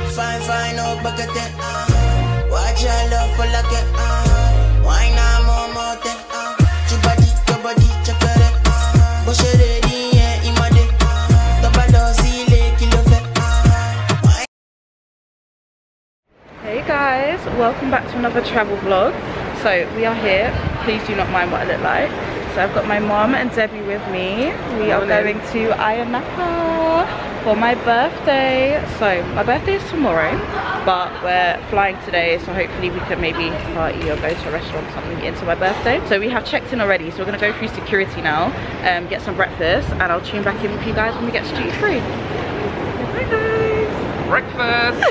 Fine, fine, no bucket. Watch your love for like it. Why not more mote? Your body, chakare. Bush ready, yeah, imade. Double zile, kilo fe. Hey guys, welcome back to another travel vlog. So we are here. Please do not mind what I look like. So I've got my mom and Debbie with me. We are going to Ayia Napa for my birthday. So my birthday is tomorrow, but we're flying today, so hopefully we can maybe party or go to a restaurant or something into my birthday. So we have checked in already, so we're gonna go through security now, get some breakfast, and I'll tune back in with you guys when we get to duty free. Bye guys. Breakfast.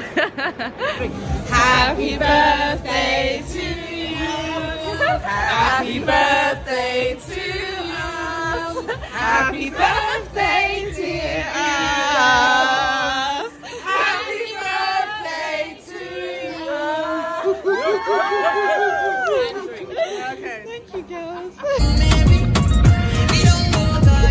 Happy birthday to you. Happy birthday to us. Happy birthday to us. Happy birthday to you. Okay. Thank you, girls. Maybe don't go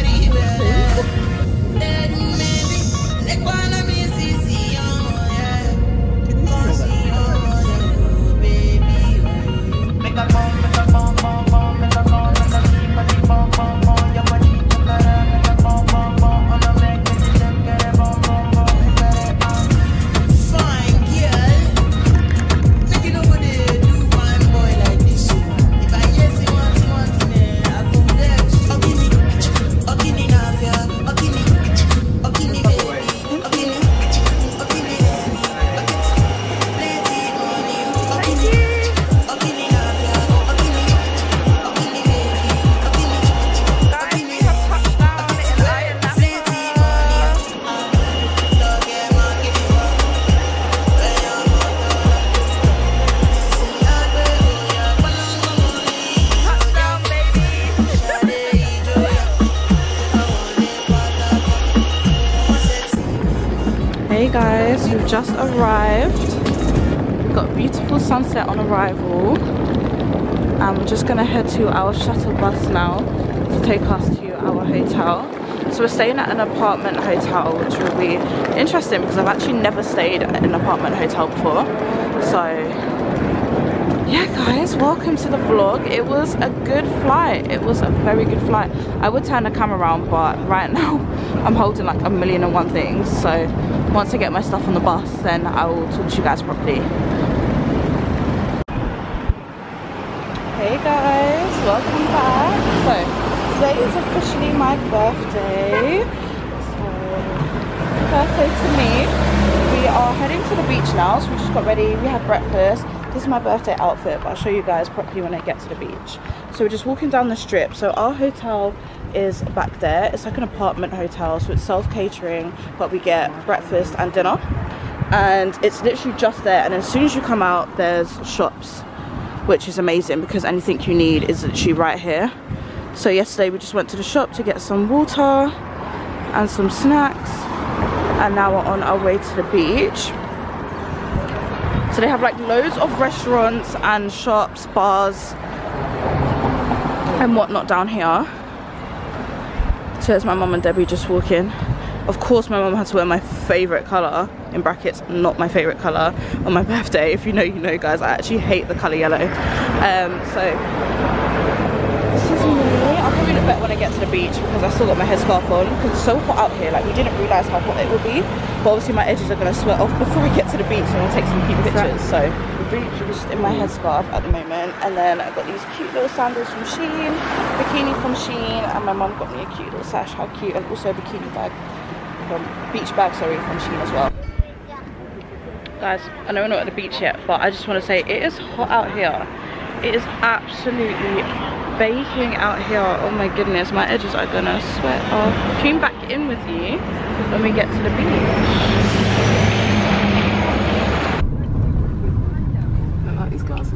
Hey guys, we've just arrived. We've got a beautiful sunset on arrival, and we're just gonna head to our shuttle bus now to take us to our hotel. So we're staying at an apartment hotel, which will be interesting because I've actually never stayed at an apartment hotel before. So yeah guys, welcome to the vlog. It was a good flight. It was a very good flight. I would turn the camera around, but right now I'm holding like 1,000,001 things. So once I get my stuff on the bus, then I will talk to you guys properly. Hey guys, welcome back. So today is officially my birthday. So birthday to me. We are heading to the beach now, so we just got ready. We had breakfast. This is my birthday outfit, but I'll show you guys properly when I get to the beach. So we're just walking down the strip. So our hotel is back there. It's like an apartment hotel, so it's self-catering, but we get breakfast and dinner, and it's literally just there. And as soon as you come out, there's shops, which is amazing because anything you need is literally right here. So yesterday we just went to the shop to get some water and some snacks, and now we're on our way to the beach. So they have like loads of restaurants and shops, bars and whatnot down here. So there's my mum and Debbie just walking. Of course my mum had to wear my favourite colour, in brackets not my favourite colour, on my birthday. If you know, you know guys, I actually hate the colour yellow. So this is me. I'll probably look better when I get to the beach because I still got my headscarf on because it's so hot out here. Like we didn't realise how hot it would be, but obviously my edges are going to sweat off before we get to the beach, so I'm going to take some cute pictures. So the beach is just in my headscarf at the moment, and then I've got these cute little sandals from Shein, bikini from Shein, and my mum got me a cute little sash, how cute, and also a bikini bag from beach bag, sorry, from Shein as well. Guys, I know we're not at the beach yet, but I just want to say it is hot out here. It is absolutely baking out here. Oh my goodness, my edges are gonna sweat off. Tune back in with you when we get to the beach. I like these glasses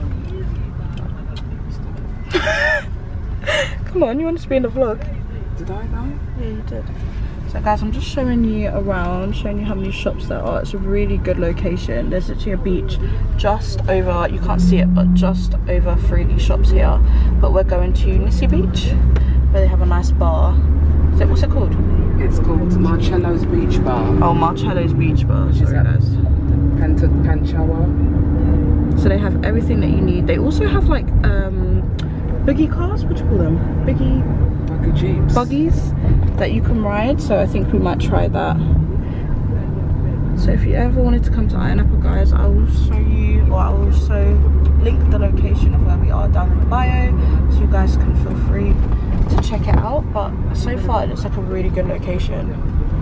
as well. Come on, you want to be in the vlog? Did I know? Yeah, you did. So guys, I'm just showing you around, showing you how many shops there are. It's a really good location. There's actually a beach just over, you can't see it, but just over 3 shops here. But we're going to Nissi Beach, where they have a nice bar. So what's it called? It's called Marcello's Beach Bar. Oh, Marcello's Beach Bar. Sorry, that guys. Panchawa. So they have everything that you need. They also have like buggy cars. What do you call them? Buggy Jeeps. buggies that you can ride. So I think we might try that. So if you ever wanted to come to Ayia Napa, guys, I will show you, or I will also link the location of where we are down in the bio, so you guys can feel free to check it out. But so far it looks like a really good location.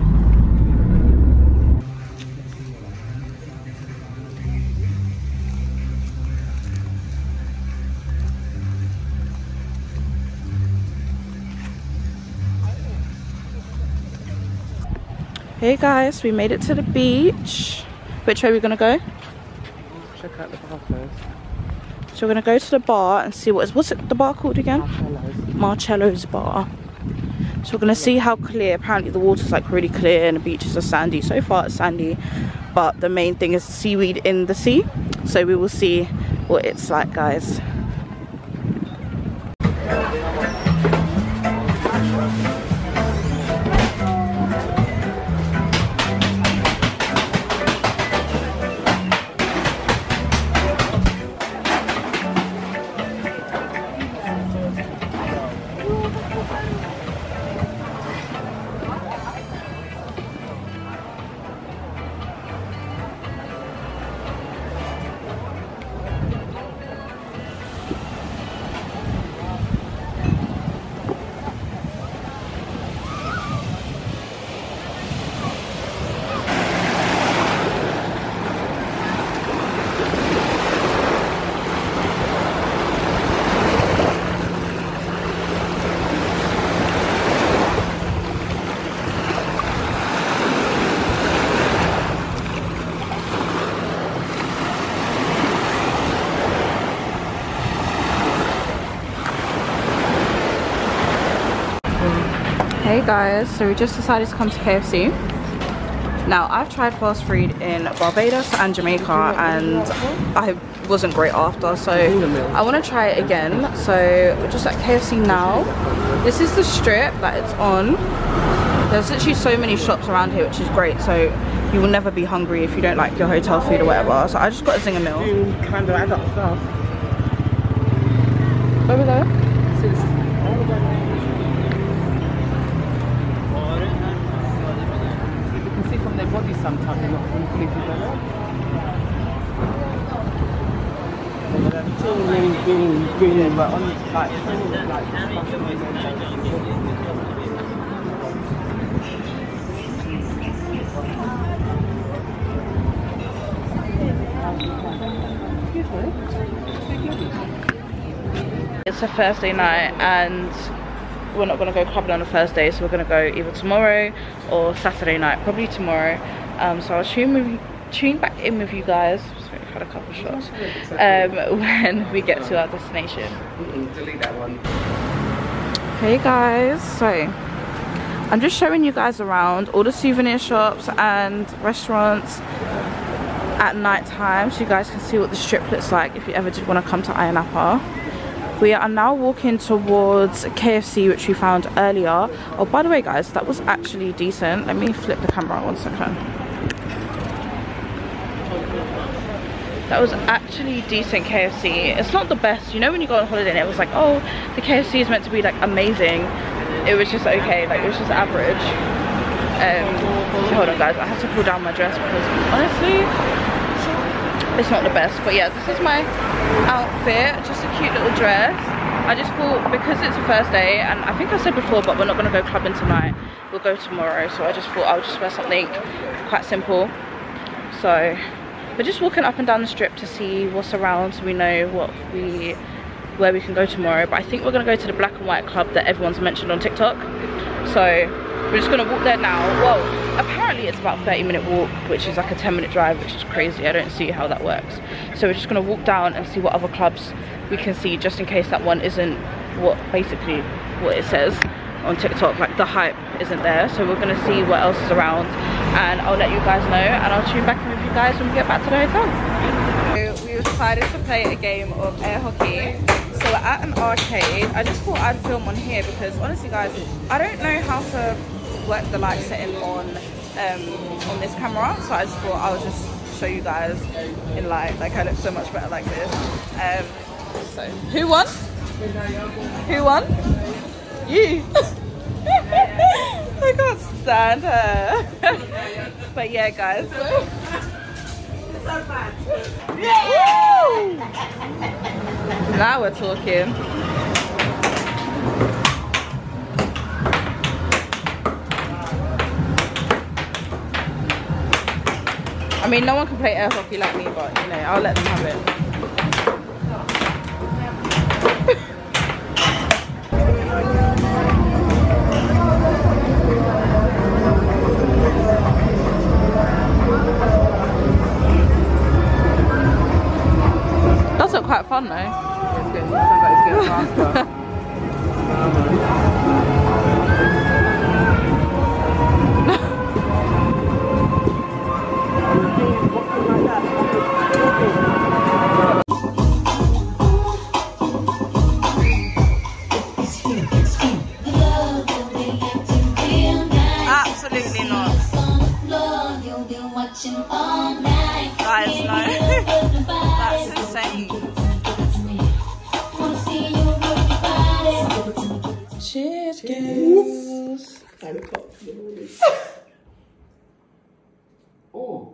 Hey guys, we made it to the beach. Which way are we gonna go? Check out the bar first. So we're gonna go to the bar and see what's the bar called again? Marcello's. Marcello's Bar. So we're gonna see how clear. Apparently the water's like really clear and the beaches are sandy. So far it's sandy, but the main thing is the seaweed in the sea. So we will see what it's like, guys. Hey guys, so we just decided to come to KFC. Now I've tried fast food in Barbados and Jamaica and I wasn't great after, so I want to try it again. So we're just at KFC now. This is the strip that it's on. There's literally so many shops around here, which is great, so you will never be hungry if you don't like your hotel food or whatever. So I just got a zinger meal. Kind of adult stuff. Where we go? From their body sometimes they're not fully developed. Green, but on like It's a Thursday night and we're not going to go clubbing on a Thursday, so we're going to go either tomorrow or Saturday night, probably tomorrow. So I'll tune back in with you guys. Sorry, I've had a couple shots. When we get to our destination. delete that one. Hey guys, so I'm just showing you guys around all the souvenir shops and restaurants at night time, so you guys can see what the strip looks like if you ever did want to come to Ayia Napa. We are now walking towards KFC, which we found earlier. Oh, by the way guys, that was actually decent. Let me flip the camera 1 second. That was actually decent KFC. It's not the best, you know, when you go on holiday and it was like, oh, the KFC is meant to be like amazing. It was just okay, like it was just average. Hold on guys, I have to pull down my dress because honestly it's not the best. But yeah, this is my outfit, just a cute little dress. I just thought because it's a first day, and I think I said before, but we're not going to go clubbing tonight, we'll go tomorrow, so I just thought I'll just wear something quite simple. So we're just walking up and down the strip to see what's around, so we know where we can go tomorrow. But I think we're going to go to the Black and White Club that everyone's mentioned on TikTok, so we're just going to walk there now. Well, apparently it's about a 30-minute walk, which is like a 10-minute drive, which is crazy. I don't see how that works. So we're just going to walk down and see what other clubs we can see, just in case that one isn't basically what it says on TikTok, like the hype isn't there. So we're going to see what else is around and I'll let you guys know, and I'll tune back in with you guys when we get back to the hotel. So we decided to play a game of air hockey. So we're at an arcade. I just thought I'd film on here because honestly guys, I don't know how to work the light setting on this camera, so I just thought I'll just show you guys in light. Like I look so much better like this. So who won? Who won? You. I can't stand her. But yeah, guys. Yeah! Now we're talking. I mean, no one can play air hockey like me, but you know, I'll let them have it. Those are quite fun though. It's getting faster. Absolutely not. Guys, no. That's insane. Cheers, girls. Oh.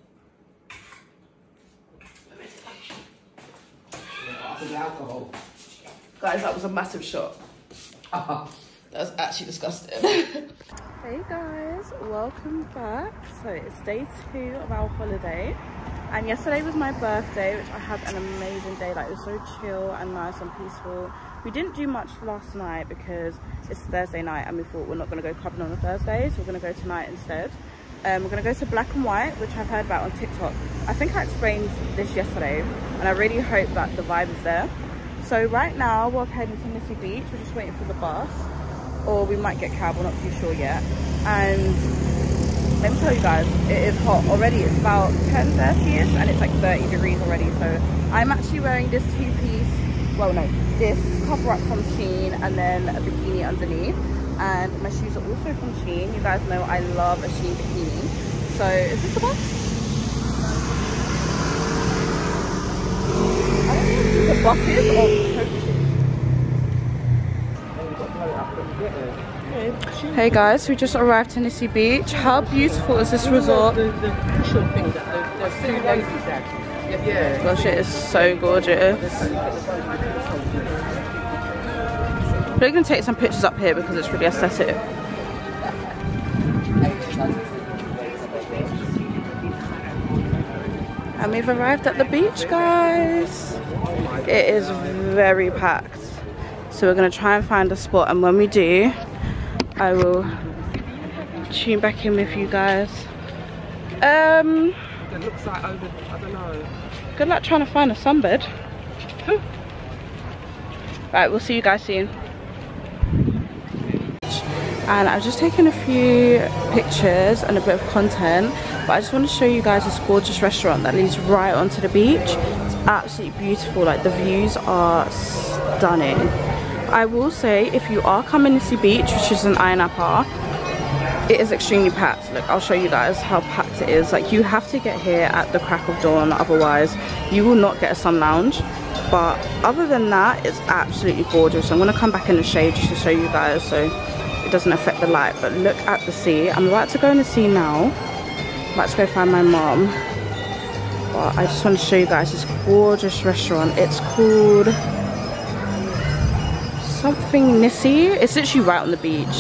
Alcohol. Guys, that was a massive shot. That was actually disgusting. Hey guys, welcome back. So it's day 2 of our holiday, and yesterday was my birthday, which I had an amazing day. Like, it was so chill and nice and peaceful. We didn't do much last night because it's Thursday night and we thought we're not going to go clubbing on a Thursday, so we're going to go tonight instead. We're going to go to Black and White, which I've heard about on TikTok. I think I explained this yesterday, and I really hope that the vibe is there. So right now we're heading to Nissy Beach. We're just waiting for the bus, or we might get a cab, we're not too sure yet. And let me tell you guys, it is hot already. It's about 10:30ish and it's like 30 degrees already. So I'm actually wearing this two-piece, well no, this cover up from Shein and then a bikini underneath. And my shoes are also from Shein. You guys know I love a Shein bikini. So is this the bus? I don't know if the buses or coaches. Hey guys, we just arrived to Nissy Beach. How beautiful is this resort? The cushion thing that the 2 ladies had. Yeah. Gosh, it is so gorgeous. We're going to take some pictures up here because it's really aesthetic. And we've arrived at the beach, guys. It is very packed. So we're going to try and find a spot, and when we do, I will tune back in with you guys. It looks like over, I don't know. Good luck trying to find a sunbed. Right, we'll see you guys soon. And I've just taken a few pictures and a bit of content, but I just want to show you guys this gorgeous restaurant that leads right onto the beach. It's absolutely beautiful. Like, the views are stunning. I will say, if you are coming to see beach, which is in Ayia Napa, it is extremely packed. Look, I'll show you guys how packed it is. Like, you have to get here at the crack of dawn, otherwise you will not get a sun lounge. But other than that, it's absolutely gorgeous. I'm going to come back in the shade just to show you guys so it doesn't affect the light. But look at the sea. I'm about to go in the sea now. I'm about to go find my mom. But I just want to show you guys this gorgeous restaurant. It's called something Nissy. It's literally right on the beach.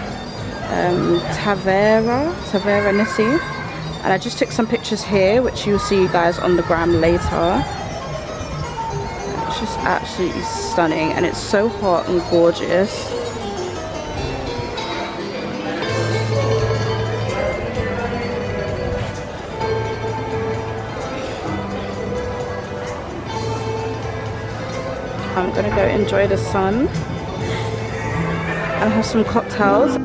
Tavera Nissy. And I just took some pictures here, which you'll see you guys on the gram later. It's just absolutely stunning, and it's so hot and gorgeous. I'm gonna go enjoy the sun and have some cocktails.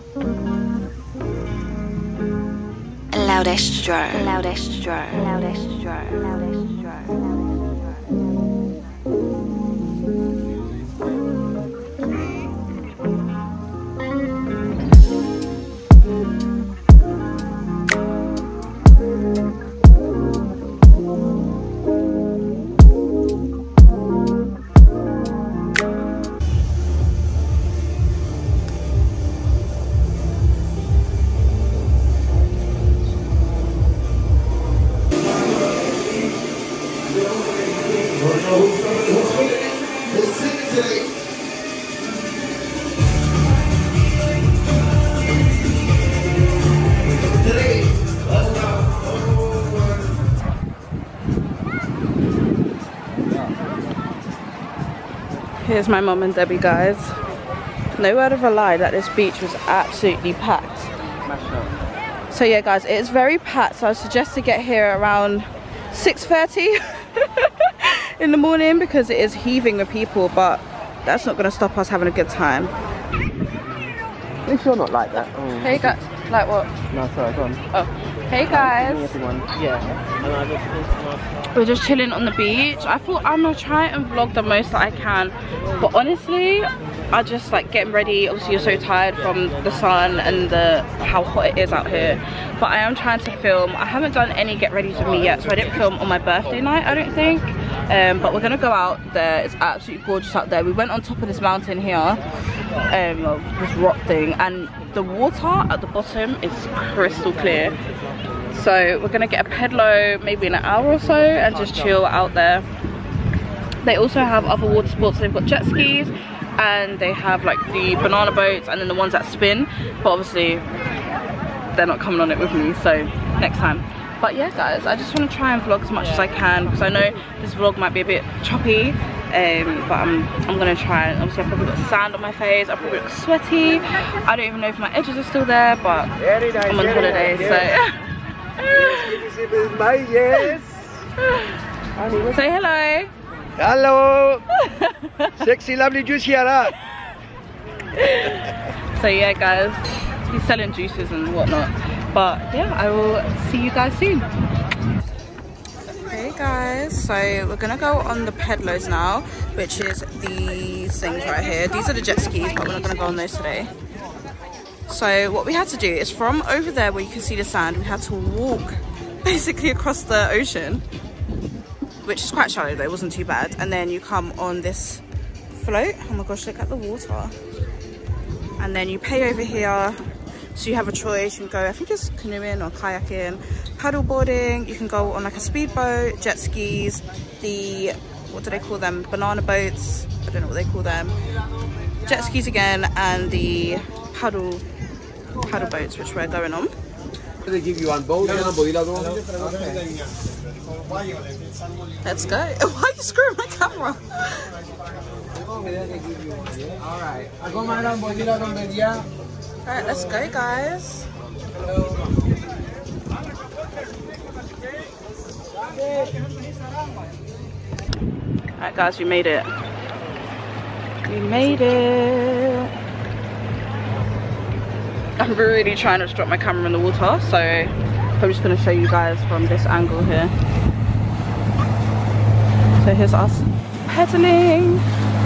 Loudestro, Loudestro, Loudestro, Loudestro. Here's my mum and Debbie, guys. No word of a lie that this beach was absolutely packed. So yeah, guys, it is very packed. So I suggest to get here around 6:30 in the morning because it is heaving with people, but that's not going to stop us having a good time. At least you're not like that. Oh. Hey guys, like what? No, sorry, go on. Oh, hey guys. Everyone. Yeah. We're just chilling on the beach. I thought I'm gonna try and vlog the most that I can, but honestly, I just like getting ready. Obviously, you're so tired from the sun and how hot it is out here. But I am trying to film. I haven't done any get ready with me yet, so I didn't film on my birthday night, I don't think. But we're gonna go out there. It's absolutely gorgeous out there. We went on top of this mountain here, this rock thing, and the water at the bottom is crystal clear. So we're gonna get a pedalo maybe in an hour or so and just chill out there. They also have other water sports. They've got jet skis and they have like the banana boats and then the ones that spin, but obviously they're not coming on it with me, so next time. But yeah guys, I just want to try and vlog as much as I can because I know this vlog might be a bit choppy, but I'm gonna try. And obviously I've probably got sand on my face, I probably look sweaty, I don't even know if my edges are still there, but I'm on holiday, so say hello. Hello. Sexy, lovely, juicy. So yeah guys, he's selling juices and whatnot, but yeah, I will see you guys soon. Hey guys, so we're gonna go on the pedalos now, which is these things right here. These are the jet skis, but we're not gonna go on those today. So what we had to do is from over there where you can see the sand, we had to walk basically across the ocean, which is quite shallow though, it wasn't too bad. And then you come on this float. Oh my gosh, look at the water. And then you pay over here. So you have a choice, you can go, I think it's canoeing or kayaking, paddle boarding, you can go on like a speedboat, jet skis, the, what do they call them, banana boats, I don't know what they call them, jet skis again, and the paddle boats, which we're going on. They give you one boat and Let's go. Why are you screwing my camera? Alright. Alright, let's go guys. Alright guys, we made it. We made it. I'm really trying to drop my camera in the water, so I'm just going to show you guys from this angle here. So here's us pedaling.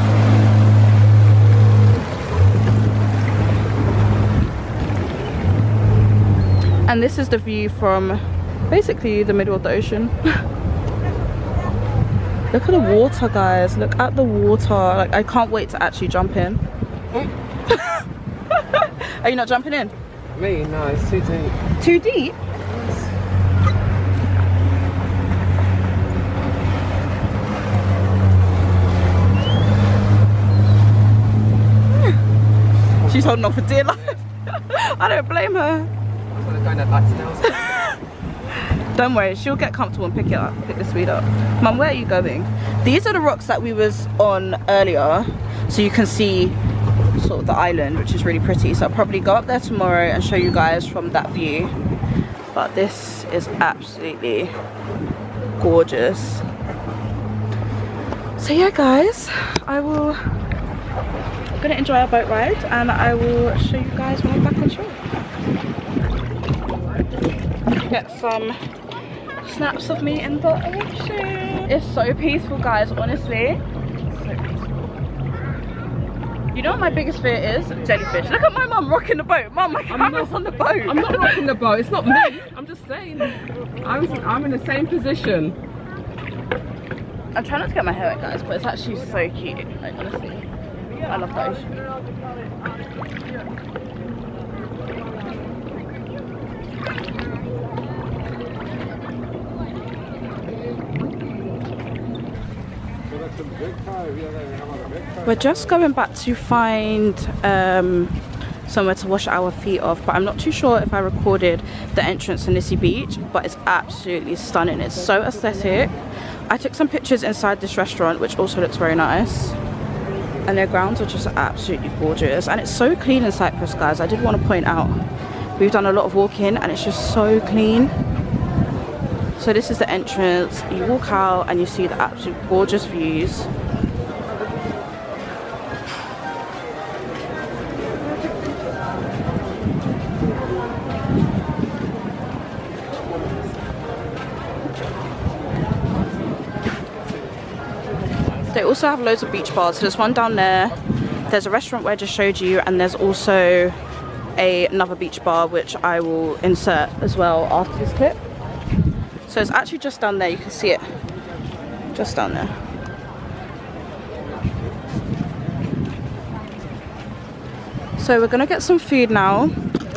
And this is the view from basically the middle of the ocean. Look at the water guys, look at the water. Like, I can't wait to actually jump in. Are you not jumping in? Me? No, it's too deep. Too deep? She's holding on for dear life. I don't blame her. Don't worry, she'll get comfortable and pick it up, pick the speed up. Mum, where are you going? These are the rocks that we was on earlier, so you can see sort of the island, which is really pretty. So I'll probably go up there tomorrow and show you guys from that view. But this is absolutely gorgeous. So yeah guys, I'm gonna enjoy our boat ride and I will show you guys when I'm back on shore. Get some snaps of me in the ocean. It's so peaceful guys, honestly. So peaceful. You know what my biggest fear is? Jellyfish. Look at my mum rocking the boat. Mum, my camera's on the boat. I'm not rocking the boat, it's not me. I'm just saying. I'm in the same position. I'm trying not to get my hair wet guys, but it's actually so cute. Like honestly, I love the ocean. We're just going back to find somewhere to wash our feet off, but I'm not too sure if I recorded the entrance to Nissi Beach, but it's absolutely stunning. It's so aesthetic. I took some pictures inside this restaurant, which also looks very nice. and their grounds are just absolutely gorgeous, and it's so clean in Cyprus, guys. I did want to point out, we've done a lot of walking and it's just so clean. So this is the entrance. You walk out and you see the absolute gorgeous views. They also have loads of beach bars. So there's one down there, there's a restaurant where I just showed you, and there's also another beach bar which I will insert as well after this clip. So it's actually just down there, you can see it just down there. So we're gonna get some food now.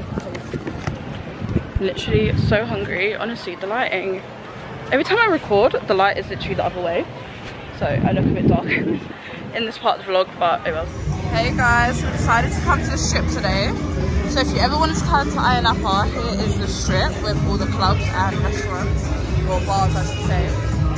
Literally so hungry. Honestly, the lighting, every time I record, the light is literally the other way, so I look a bit dark in this part of the vlog, but it was. Hey guys, we decided to come to the strip today. So if you ever wanted to come to Ayia Napa, here is the strip with all the clubs and restaurants, or bars I should say.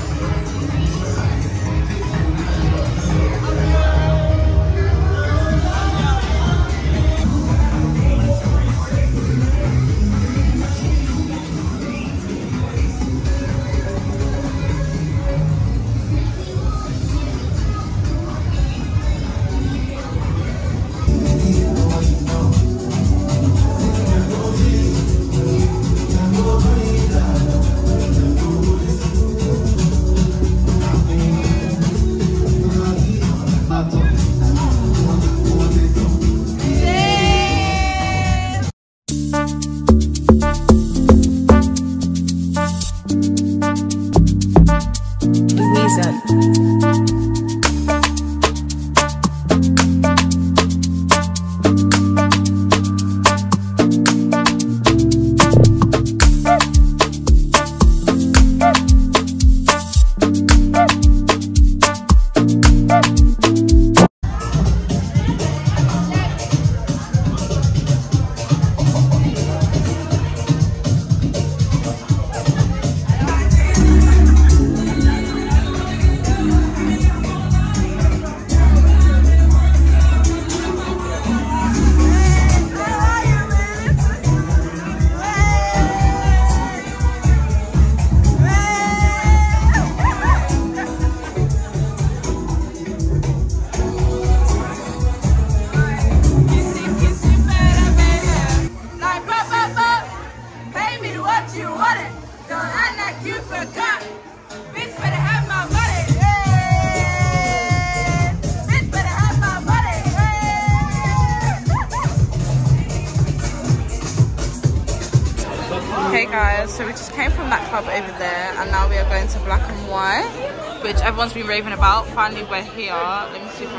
Hey guys, so we just came from that club over there and now we are going to Black and White, which everyone's been raving about. Finally we're here. Let me see if I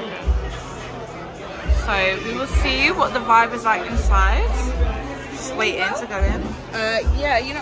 can. So we will see what the vibe is like inside. Just waiting to go in. Yeah, you know.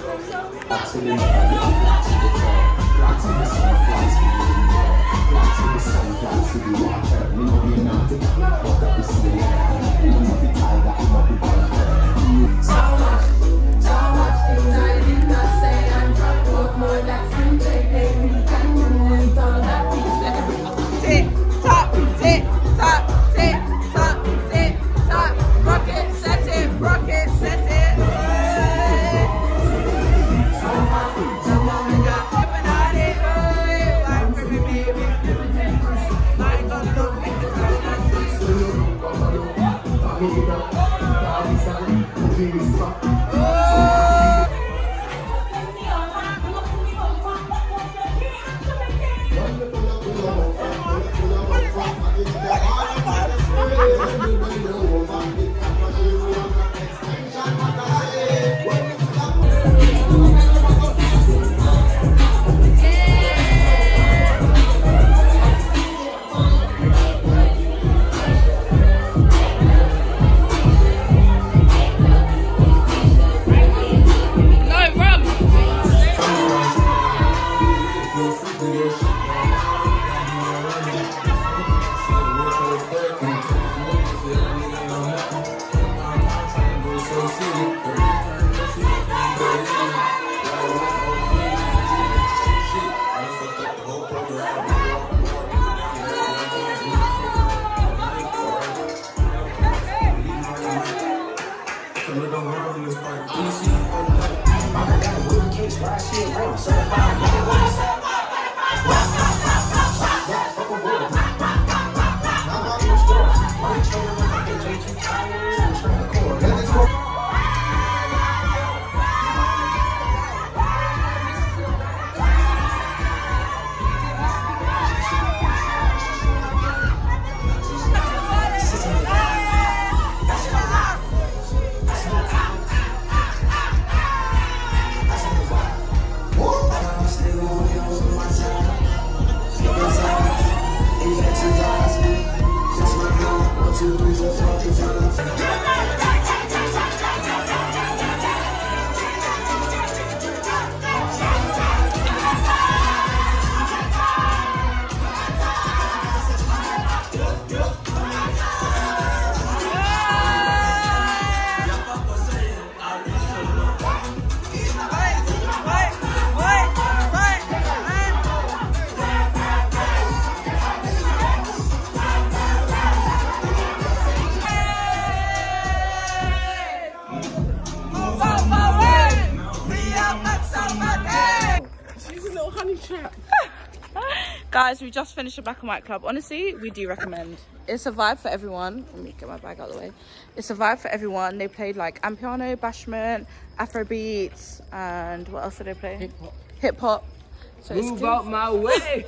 Guys, we just finished a Black and White Club. Honestly, we do recommend. It's a vibe for everyone. Let me get my bag out of the way. It's a vibe for everyone. They played like Amapiano, Bashment, Afrobeats, and what else did they play? Hip hop. So Move out my way.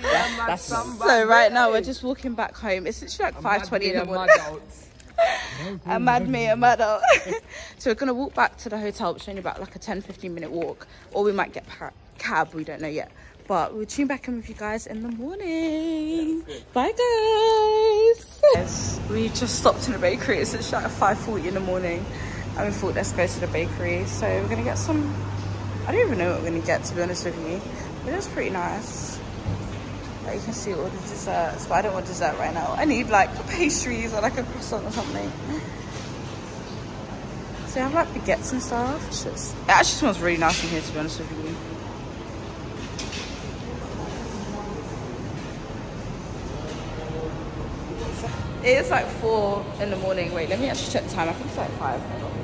So right now we're just walking back home. It's literally like 5:20 in the morning. A mad me, a mad out. So we're gonna walk back to the hotel, which is only about like a 10-15 minute walk, or we might get cab. We don't know yet. But we'll tune back in with you guys in the morning. Bye guys. Yes, we just stopped in a bakery. It's literally like 5:40 in the morning, and we thought let's go to the bakery. So we're gonna get some. I don't even know what we're gonna get, to be honest with you. But it's pretty nice. Like you can see all the desserts, but I don't want dessert right now. I need like pastries or like a croissant or something. So they have like baguettes and stuff. It actually smells really nice in here, to be honest with you. It is like 4 in the morning. Wait, let me actually check the time. I think it's like 5.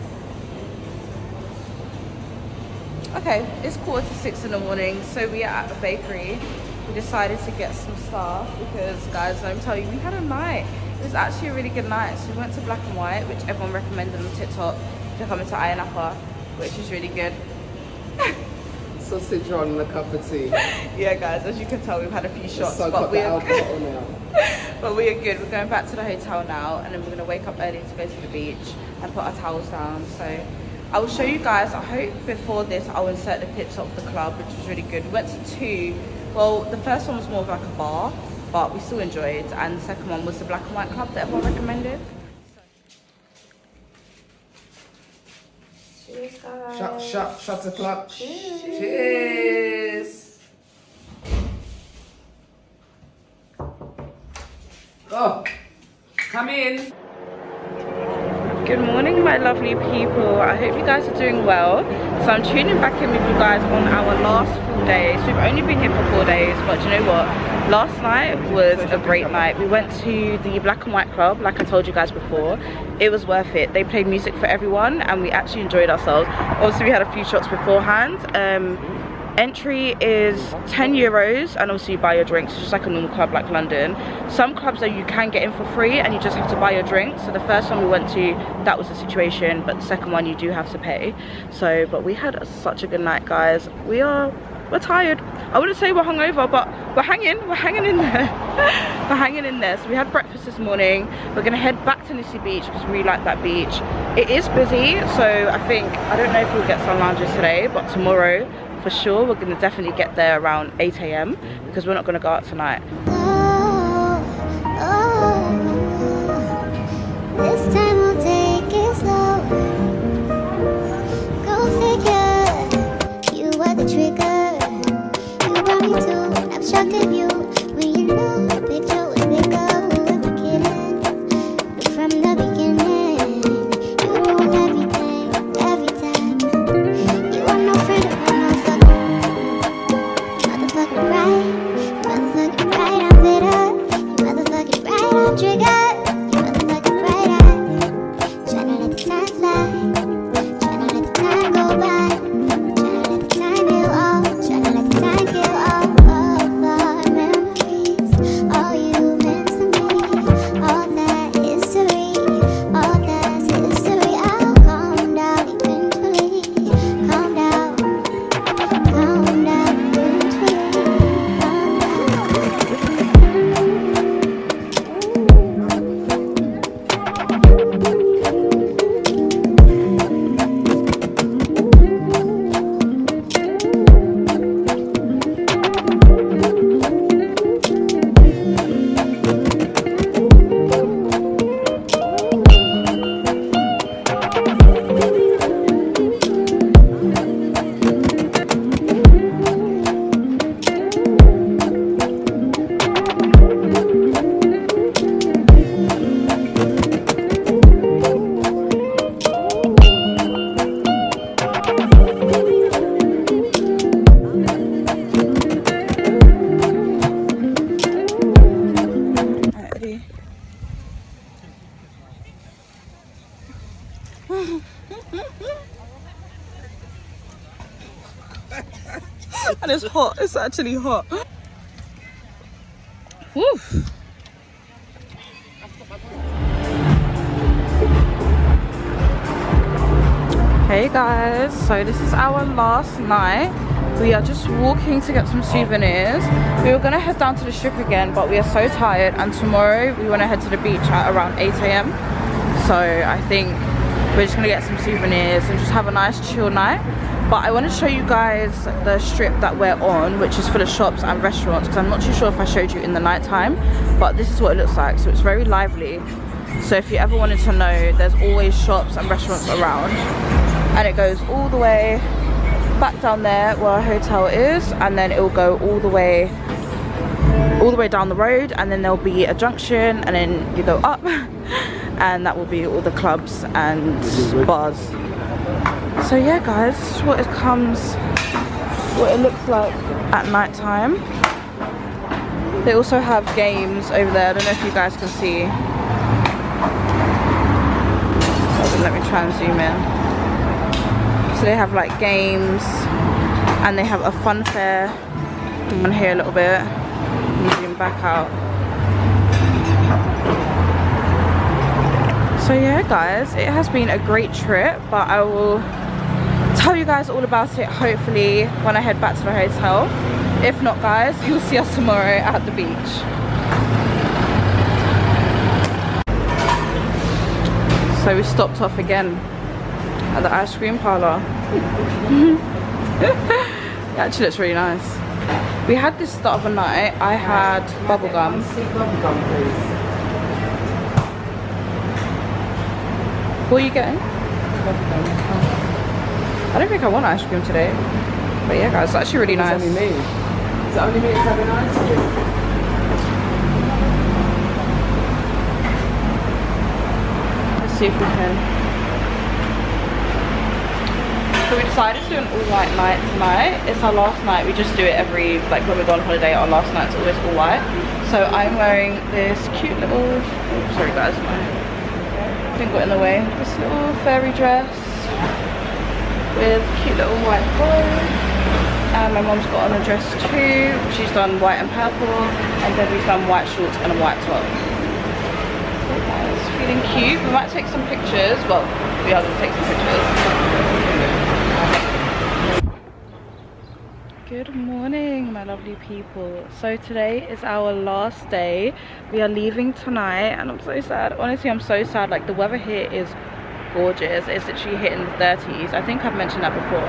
Okay, it's 5:45 in the morning. So we are at the bakery. We decided to get some stuff because, guys, let me tell you, we had a night. It was actually a really good night. So we went to Black and White, which everyone recommended on TikTok if you're coming to Ayia Napa, which is really good. Sausage roll and a cup of tea. Yeah, guys, as you can tell, we've had a few shots, but we are good. But we are good. We're going back to the hotel now, and then we're going to wake up early to go to the beach and put our towels down. So I will show you guys. I hope before this I'll insert the clips of the club, which was really good. We went to 2. Well, the first one was more of like a bar, but we still enjoyed. And the second one was the Black and White Club that everyone recommended. Cheers, guys. Shut the club. Cheers. Cheers. Oh, come in. Good morning, my lovely people. I hope you guys are doing well. So I'm tuning back in with you guys on our last full day. So we've only been here for 4 days, but you know what? Last night was a great night. We went to the Black and White Club, like I told you guys before. It was worth it. They played music for everyone and we actually enjoyed ourselves. Obviously we had a few shots beforehand. Entry is €10 and also you buy your drinks. It's just like a normal club like London. Some clubs though you can get in for free and you just have to buy your drinks. So the first one we went to, that was the situation, but the second one you do have to pay. So but we had such a good night, guys. We're tired. I wouldn't say we're hungover, but we're hanging in there. We're hanging in there. So we had breakfast this morning. We're gonna head back to Nissi Beach because we really like that beach. It is busy, so I don't know if we'll get sun lounges today, but tomorrow for sure we're gonna definitely get there around 8 AM because we're not gonna go out tonight. This time we'll take it slow. Go figure. You are the trigger. You brought me to an abstract view. When you know the picture was bigger, we were beginning. But from the beginning, you rule everything, every time. You are no friend of mine, motherfucking right. Motherfucking right, I'm bitter. You motherfucking right, I'm triggered. Tryna let the time go by. Tryna let the time heal all. Tryna It's hot. It's actually hot. Woo. Hey guys, so this is our last night. We are just walking to get some souvenirs. We were gonna head down to the strip again, but we are so tired, and tomorrow we want to head to the beach at around 8 AM. So I think we're just gonna get some souvenirs and just have a nice chill night. But I want to show you guys the strip that we're on, which is full of shops and restaurants, because I'm not too sure if I showed you in the night time, but this is what it looks like. So it's very lively. So if you ever wanted to know, there's always shops and restaurants around, and it goes all the way back down there where our hotel is, and then it will go all the way down the road, and then there'll be a junction, and then you go up and that will be all the clubs and bars. So yeah guys, this is what it looks like at night time. They also have games over there. I don't know if you guys can see. Let me try and zoom in. So they have like games, and they have a fun fair. I'm on here a little bit. Zoom back out. So yeah guys, it has been a great trip, but I will tell you guys all about it hopefully when I head back to the hotel. If not guys, you'll see us tomorrow at the beach. So we stopped off again at the ice cream parlor. It actually looks really nice. We had this the other night. I had bubblegum. What are you getting? I don't think I want ice cream today. But yeah guys, it's actually really nice. It's only me. Is it only me that's having ice cream? Let's see if we can. So we decided to do an all white night tonight. It's our last night. We just do it every, like when we go on holiday, our last night's always all white. So I'm wearing this cute little, oh, sorry guys, my thing got in the way. This little fairy dress with cute little white bow. And my mom's got on a dress too. She's done white and purple, and then we've done white shorts and a white top. So guys, feeling cute. We might take some pictures. Well, we are going to take some pictures. Good morning my lovely people. So today is our last day. We are leaving tonight, and I'm so sad. Honestly, I'm so sad. Like, the weather here is gorgeous. It's literally hitting the 30s. I think I've mentioned that before.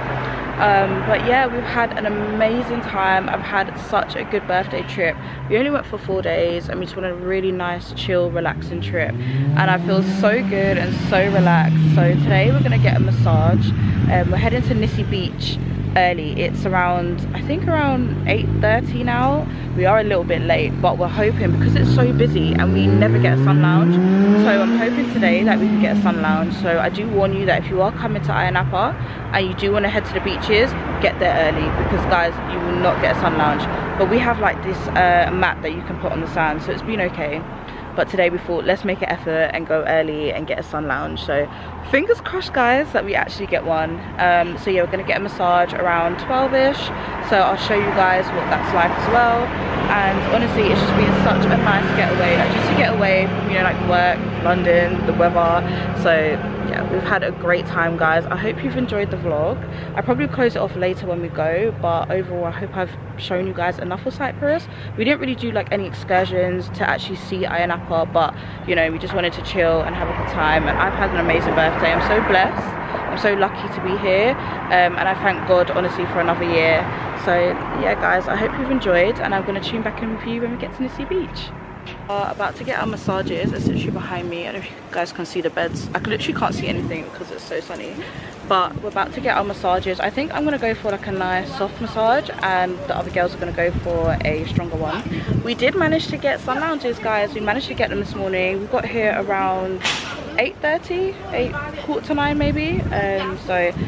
But yeah, we've had an amazing time. I've had such a good birthday trip. We only went for 4 days, and we just went on a really nice, chill, relaxing trip, and I feel so good and so relaxed. So today we're gonna get a massage. We're heading to Nissi Beach early. It's around, I think around 8:30 now. We are a little bit late, but we're hoping, because it's so busy and we never get a sun lounge, so I'm hoping today that we can get a sun lounge. So I do warn you that if you are coming to Ayia Napa and you do want to head to the beaches, get there early, because guys, you will not get a sun lounge. But we have like this mat that you can put on the sand, so it's been okay. But today we thought, let's make an effort and go early and get a sun lounge. So fingers crossed guys that we actually get one. So yeah, we're gonna get a massage around 12ish, so I'll show you guys what that's like as well. And honestly, it's just been such a nice getaway, like just to get away from, you know, like work, London, the weather. So yeah, we've had a great time guys. I hope you've enjoyed the vlog. I probably close it off later when we go, but overall I hope I've shown you guys enough of Cyprus. We didn't really do like any excursions to actually see Ayia Napa, but you know, we just wanted to chill and have a good time, and I've had an amazing birthday. I'm so blessed, I'm so lucky to be here, and I thank God honestly for another year. So yeah guys, I hope you've enjoyed, and I'm going to tune back in with you when we get to Nissi Beach. About to get our massages. It's literally behind me. I don't know if you guys can see the beds. I literally can't see anything because it's so sunny, but we're about to get our massages. I think I'm gonna go for like a nice soft massage, and the other girls are gonna go for a stronger one. We did manage to get sun lounges guys. We managed to get them this morning. We got here around 8:30, 8:45 maybe. So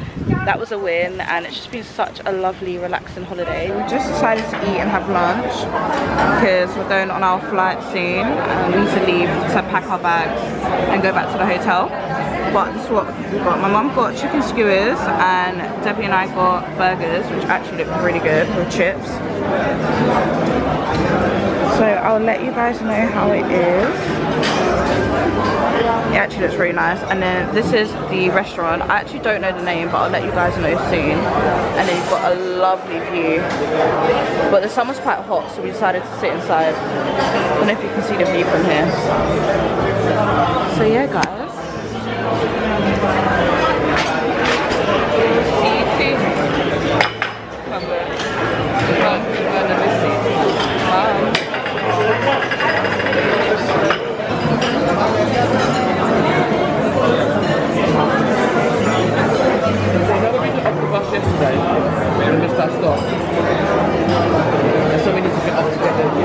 that was a win, and it's just been such a lovely, relaxing holiday. We just decided to eat and have lunch because we're going on our flight soon and we need to leave to pack our bags and go back to the hotel. But this is what we got. My mum got chicken skewers and Debbie and I got burgers, which actually look really good, with chips. So I'll let you guys know how it is. It actually looks really nice. And then this is the restaurant. I actually don't know the name, but I'll let you guys know soon. And then you've got a lovely view. But the summer's quite hot, so we decided to sit inside. I don't know if you can see the view from here. So yeah, guys. See you soon. Yesterday, we missed our stop, and so we need to get off to get the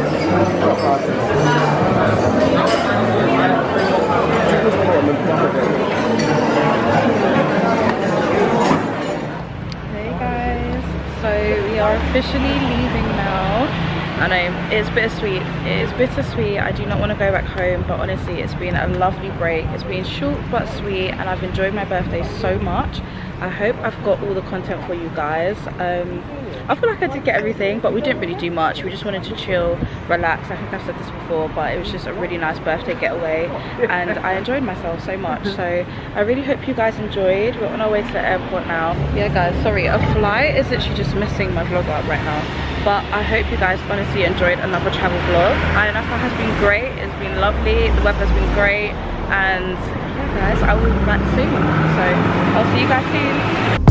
Hey guys, so we are officially leaving now. I know it's bittersweet. It is bittersweet. I do not want to go back home, but honestly, it's been a lovely break. It's been short but sweet, and I've enjoyed my birthday so much. I hope I've got all the content for you guys. I feel like I did get everything, but we didn't really do much. We just wanted to chill, relax. I think I've said this before, but it was just a really nice birthday getaway, and I enjoyed myself so much. So I really hope you guys enjoyed. We're on our way to the airport now. Yeah guys, sorry, a flight is literally just messing my vlog up right now, but I hope you guys honestly enjoyed another travel vlog. Ayia Napa has been great. It's been lovely. The weather's been great, and yeah guys, I will be back soon. So I'll see you guys soon.